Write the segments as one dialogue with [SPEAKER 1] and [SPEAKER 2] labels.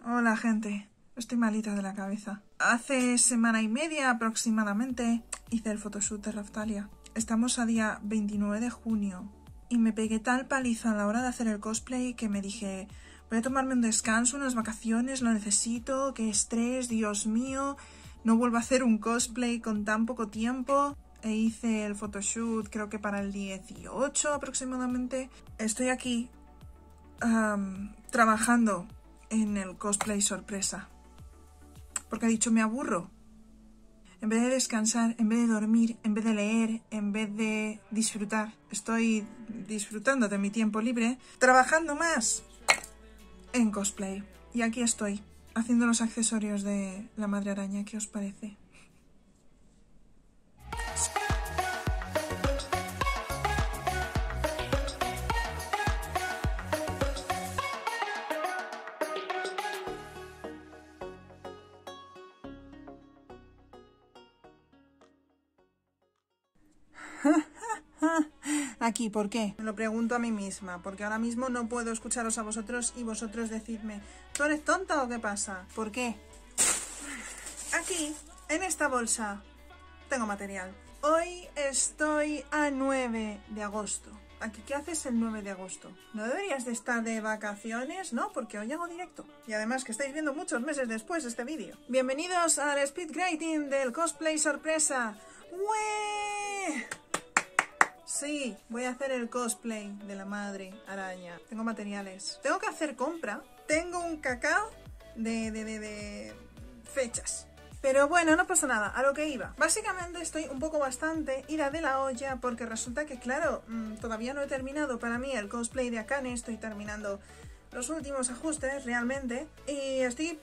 [SPEAKER 1] Hola gente, estoy malita de la cabeza. Hace semana y media aproximadamente hice el photoshoot de Raftalia. Estamos a día 29 de junio y me pegué tal paliza a la hora de hacer el cosplay que me dije voy a tomarme un descanso, unas vacaciones, lo necesito, qué estrés, Dios mío, no vuelvo a hacer un cosplay con tan poco tiempo. E hice el photoshoot creo que para el 18 aproximadamente. Estoy aquí trabajando en el cosplay sorpresa porque he dicho me aburro. En vez de descansar, en vez de dormir, en vez de leer, en vez de disfrutar, estoy disfrutando de mi tiempo libre trabajando más en cosplay. Y aquí estoy haciendo los accesorios de la Madre Araña. ¿Qué os parece? Aquí, ¿por qué? Me lo pregunto a mí misma, porque ahora mismo no puedo escucharos a vosotros y vosotros decidme, ¿tú eres tonta o qué pasa? ¿Por qué? Aquí, en esta bolsa, tengo material. Hoy estoy a 9 de agosto. Aquí, ¿qué haces el 9 de agosto? ¿No deberías de estar de vacaciones? No, porque hoy hago directo. Y además que estáis viendo muchos meses después este vídeo. Bienvenidos al speed grading del cosplay sorpresa. ¡Ué! Sí, voy a hacer el cosplay de la Madre Araña. Tengo materiales. Tengo que hacer compra. Tengo un cacao de fechas. Pero bueno, no pasa nada, a lo que iba. Básicamente estoy un poco bastante ida de la olla porque resulta que, claro, todavía no he terminado para mí el cosplay de Akane. Estoy terminando los últimos ajustes realmente. Y estoy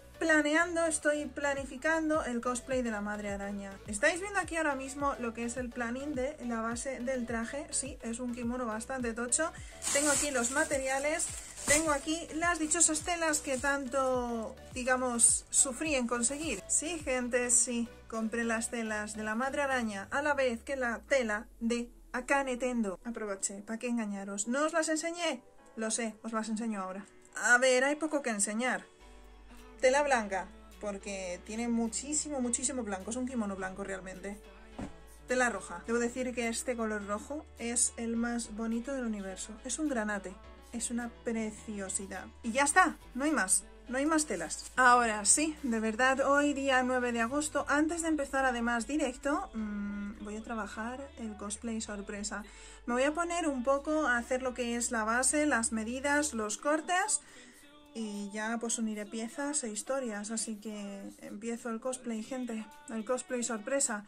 [SPEAKER 1] planificando el cosplay de la Madre Araña. Estáis viendo aquí ahora mismo lo que es el planning de la base del traje. Sí, es un kimono bastante tocho. Tengo aquí los materiales. Tengo aquí las dichosas telas que tanto, digamos, sufrí en conseguir. Sí, gente, sí. Compré las telas de la Madre Araña a la vez que la tela de Akane Tendo. Aproveché, ¿para qué engañaros? ¿No os las enseñé? Lo sé, os las enseño ahora. A ver, hay poco que enseñar. Tela blanca, porque tiene muchísimo blanco. Es un kimono blanco realmente. Tela roja. Debo decir que este color rojo es el más bonito del universo. Es un granate. Es una preciosidad. Y ya está, no hay más. No hay más telas. Ahora sí, de verdad, hoy día 9 de agosto, antes de empezar además directo, voy a trabajar el cosplay sorpresa. Me voy a poner un poco a hacer lo que es la base, las medidas, los cortes. Y ya pues uniré piezas e historias, así que empiezo el cosplay, gente, el cosplay sorpresa.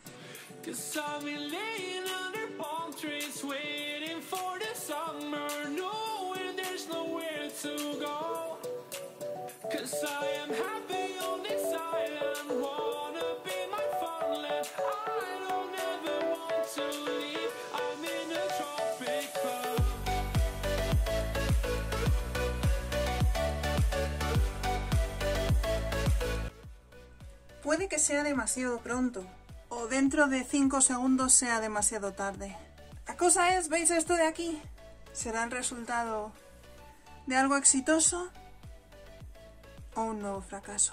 [SPEAKER 1] Puede que sea demasiado pronto, o dentro de 5 segundos sea demasiado tarde. La cosa es, ¿veis esto de aquí? ¿Será el resultado de algo exitoso o un nuevo fracaso?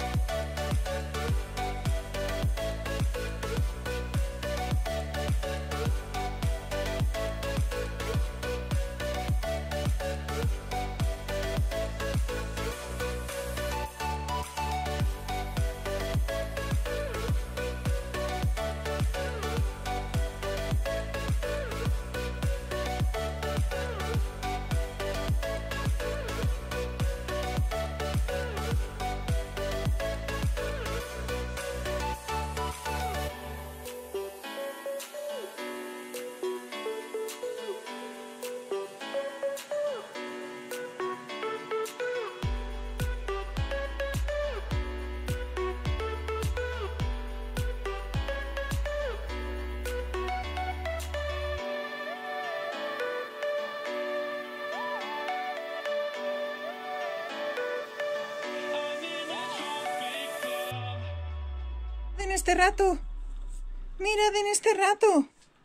[SPEAKER 1] En este rato, mirad en este rato.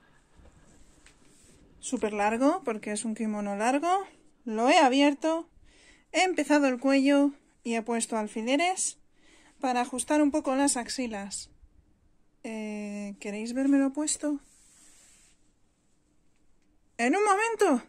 [SPEAKER 1] Súper largo porque es un kimono largo. Lo he abierto, he empezado el cuello Y he puesto alfileres para ajustar un poco las axilas. ¿Queréis verme puesto? ¡En un momento!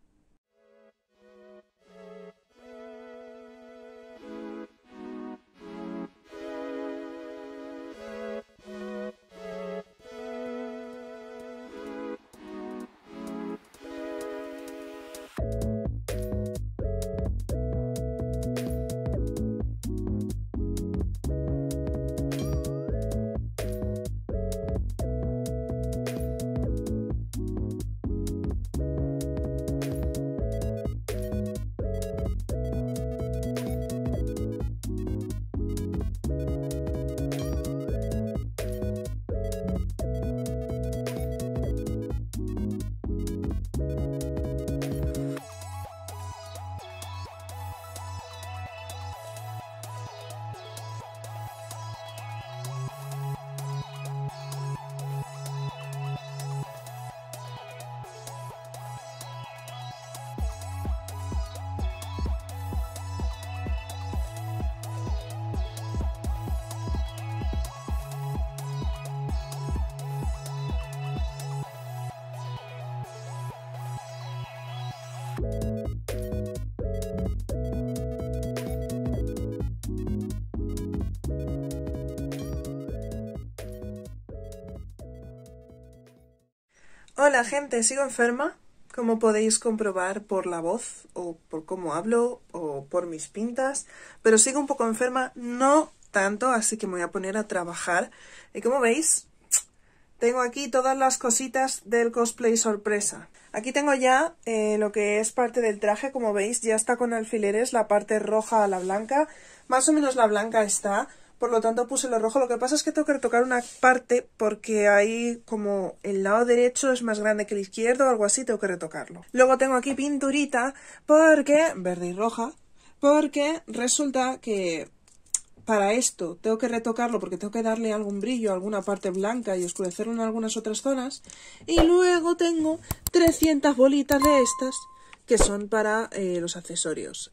[SPEAKER 1] Hola gente, sigo enferma, como podéis comprobar por la voz o por cómo hablo o por mis pintas, pero sigo un poco enferma, no tanto, así que me voy a poner a trabajar. Y como veis, tengo aquí todas las cositas del cosplay sorpresa. Aquí tengo ya lo que es parte del traje, como veis, ya está con alfileres, la parte roja a la blanca, más o menos la blanca está. Por lo tanto puse lo rojo. Lo que pasa es que tengo que retocar una parte porque ahí como el lado derecho es más grande que el izquierdo o algo así, tengo que retocarlo. Luego tengo aquí pinturita porque, verde y roja, porque resulta que para esto tengo que retocarlo porque tengo que darle algún brillo a alguna parte blanca y oscurecerlo en algunas otras zonas. Y luego tengo 300 bolitas de estas que son para los accesorios.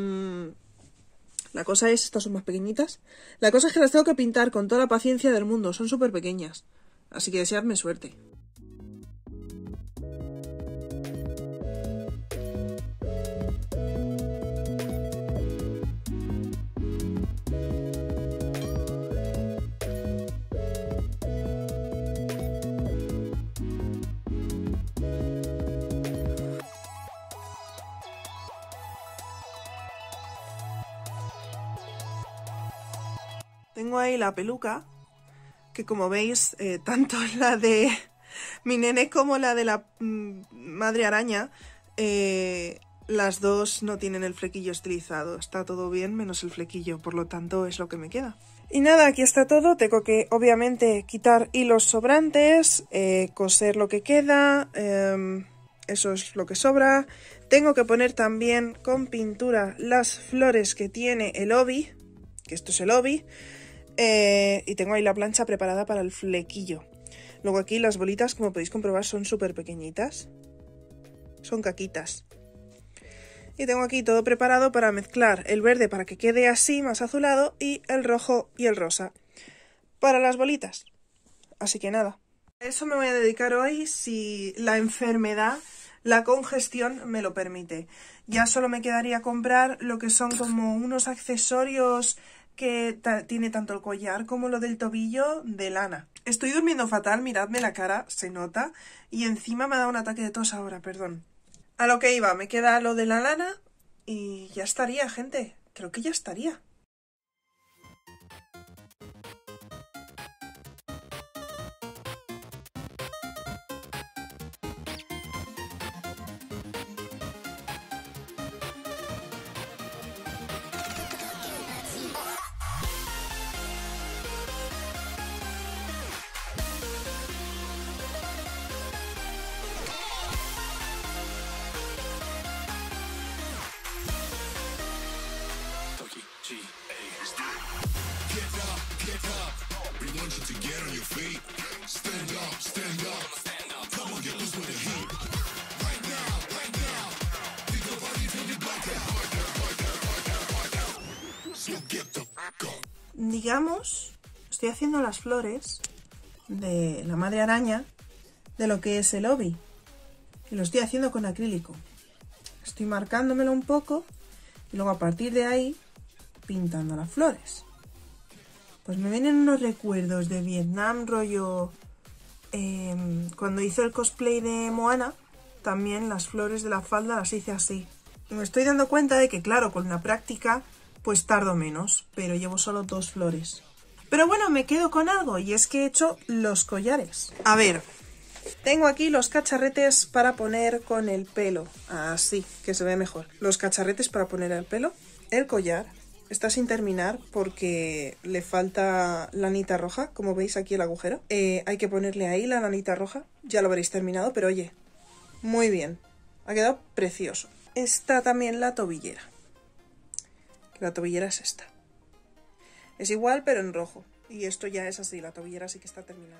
[SPEAKER 1] La cosa es, estas son más pequeñitas. La cosa es que las tengo que pintar con toda la paciencia del mundo. Son súper pequeñas. Así que deseadme suerte. Tengo ahí la peluca, que como veis, tanto la de mi nene como la de la madre araña, las dos no tienen el flequillo estilizado. Está todo bien menos el flequillo, por lo tanto es lo que me queda. Y nada, aquí está todo. Tengo que obviamente quitar hilos sobrantes, coser lo que queda, eso es lo que sobra. Tengo que poner también con pintura las flores que tiene el obi, que esto es el obi. Y tengo ahí la plancha preparada para el flequillo. Luego aquí las bolitas, como podéis comprobar, son súper pequeñitas. Son caquitas. Y tengo aquí todo preparado para mezclar el verde para que quede así, más azulado, y el rojo y el rosa para las bolitas. Así que nada. A eso me voy a dedicar hoy si la enfermedad, la congestión me lo permite. Ya solo me quedaría comprar lo que son como unos accesorios que tiene tanto el collar como lo del tobillo de lana. Estoy durmiendo fatal, miradme la cara, se nota, y encima me ha dado un ataque de tos ahora, perdón. A lo que iba, me queda lo de la lana y ya estaría, gente, creo que ya estaría. digamos, estoy haciendo las flores de la madre araña de lo que es el obi. Y lo estoy haciendo con acrílico. Estoy marcándomelo un poco y luego a partir de ahí pintando las flores. Pues me vienen unos recuerdos de Vietnam, rollo... cuando hice el cosplay de Moana, también las flores de la falda las hice así. Y me estoy dando cuenta de que, claro, con la práctica, pues tardo menos, pero llevo solo 2 flores. Pero bueno, me quedo con algo, y es que he hecho los collares. A ver, tengo aquí los cacharretes para poner con el pelo. Así, que se ve mejor. Los cacharretes para poner el pelo. El collar está sin terminar porque le falta lanita roja, como veis aquí el agujero. Hay que ponerle ahí la lanita roja. Ya lo habréis terminado, pero oye, muy bien. Ha quedado precioso. Está también la tobillera. La tobillera es esta. Es igual, pero en rojo. Y esto ya es así, la tobillera sí que está terminada.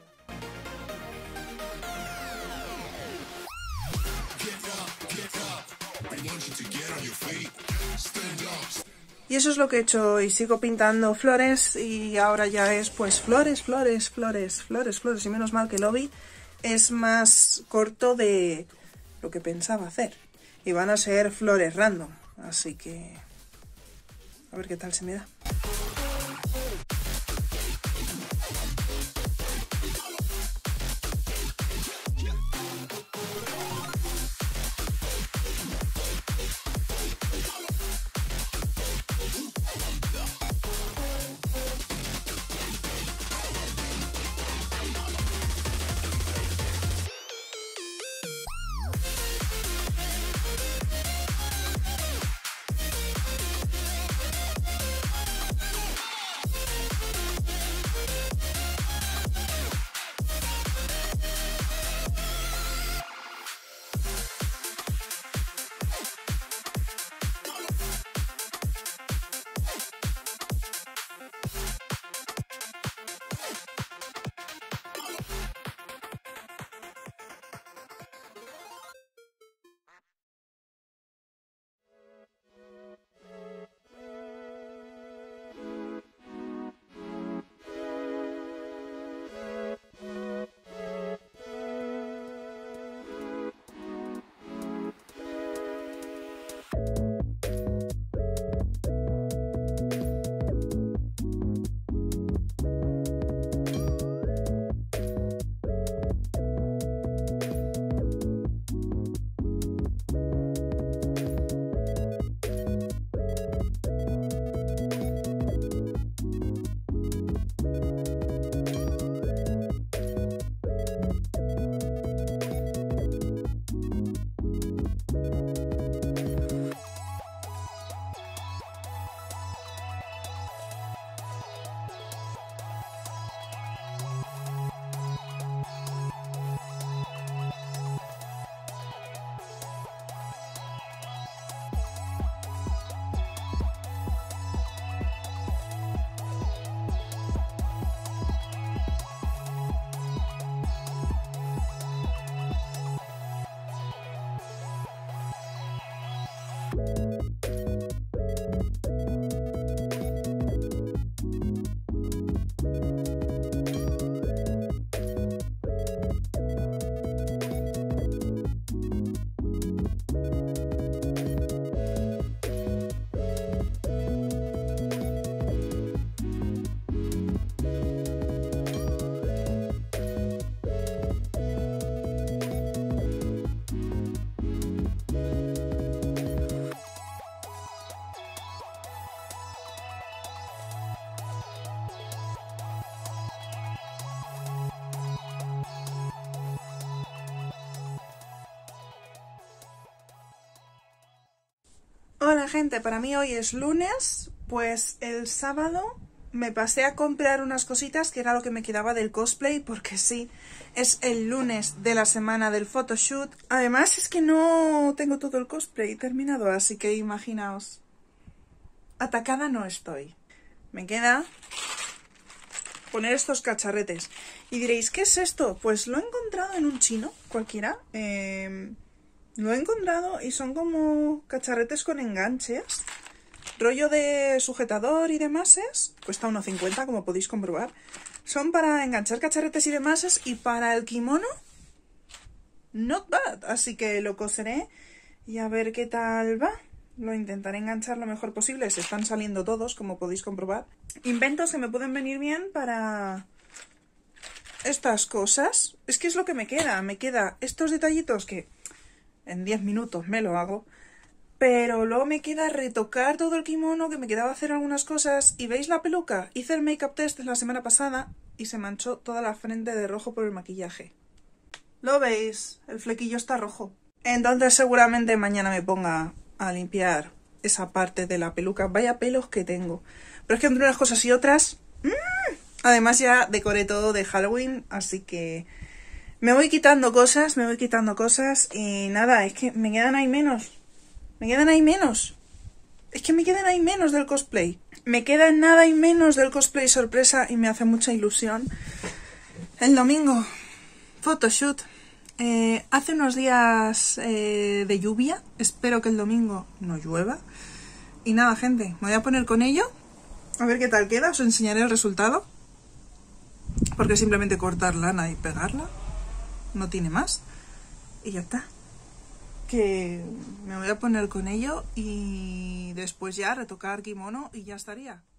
[SPEAKER 1] Y eso es lo que he hecho hoy. Sigo pintando flores y ahora ya es pues flores, flores, flores, flores, flores. Y menos mal que el obi es más corto de lo que pensaba hacer. Y van a ser flores random. Así que... a ver qué tal se me da. Hola gente, para mí hoy es lunes, pues el sábado me pasé a comprar unas cositas que era lo que me quedaba del cosplay, porque sí, es el lunes de la semana del photoshoot. Además es que no tengo todo el cosplay terminado, así que imaginaos, atacada no estoy. Me queda poner estos cacharretes. Y diréis, ¿qué es esto? Pues lo he encontrado en un chino cualquiera. Lo he encontrado y son como cacharretes con enganches, rollo de sujetador y demás cuesta 1,50, como podéis comprobar. Son para enganchar cacharretes y demás y para el kimono, not bad. Así que lo coseré y a ver qué tal va. Lo intentaré enganchar lo mejor posible. Se están saliendo todos, como podéis comprobar. Inventos que me pueden venir bien para estas cosas. Es que es lo que me queda. Me queda estos detallitos que en 10 minutos me lo hago. Pero luego me queda retocar todo el kimono, que me quedaba hacer algunas cosas. ¿Y veis la peluca? Hice el make-up test la semana pasada y se manchó toda la frente de rojo por el maquillaje. ¿Lo veis? El flequillo está rojo. Entonces seguramente mañana me ponga a limpiar esa parte de la peluca. Vaya pelos que tengo. Pero es que entre unas cosas y otras... Además ya decoré todo de Halloween, así que... me voy quitando cosas y nada, es que me quedan ahí menos. Es que me quedan ahí menos del cosplay. Me queda nada y menos del cosplay sorpresa y me hace mucha ilusión. El domingo, photoshoot. Hace unos días de lluvia. Espero que el domingo no llueva. Y nada, gente, me voy a poner con ello. A ver qué tal queda. Os enseñaré el resultado. Porque simplemente cortar lana y pegarla. No tiene más. Y ya está. Que me voy a poner con ello y después ya retocar kimono y ya estaría.